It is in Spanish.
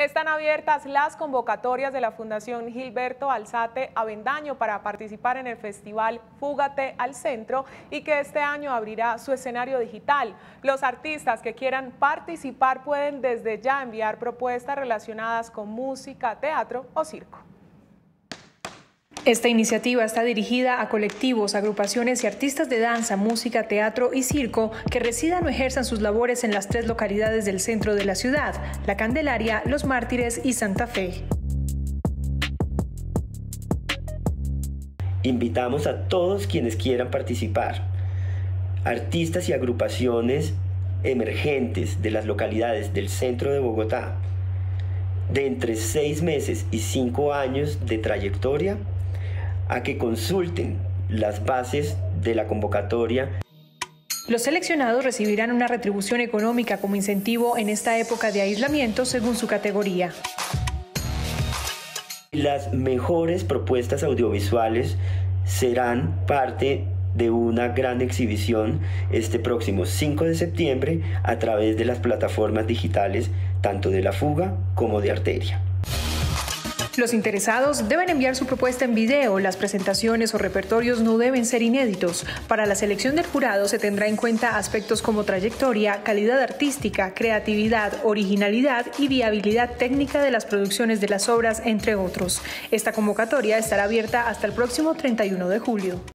Están abiertas las convocatorias de la Fundación Gilberto Alzate Avendaño para participar en el festival Fúgate al Centro y que este año abrirá su escenario digital. Los artistas que quieran participar pueden desde ya enviar propuestas relacionadas con música, teatro o circo. Esta iniciativa está dirigida a colectivos, agrupaciones y artistas de danza, música, teatro y circo que residan o ejerzan sus labores en las 3 localidades del centro de la ciudad: La Candelaria, Los Mártires y Santa Fe. Invitamos a todos quienes quieran participar, artistas y agrupaciones emergentes de las localidades del centro de Bogotá, de entre 6 meses y 5 años de trayectoria, a que consulten las bases de la convocatoria. Los seleccionados recibirán una retribución económica como incentivo en esta época de aislamiento según su categoría. Las mejores propuestas audiovisuales serán parte de una gran exhibición este próximo 5 de septiembre a través de las plataformas digitales tanto de La Fuga como de Arteria. Los interesados deben enviar su propuesta en video. Las presentaciones o repertorios no deben ser inéditos. Para la selección del jurado se tendrá en cuenta aspectos como trayectoria, calidad artística, creatividad, originalidad y viabilidad técnica de las producciones de las obras, entre otros. Esta convocatoria estará abierta hasta el próximo 31 de julio.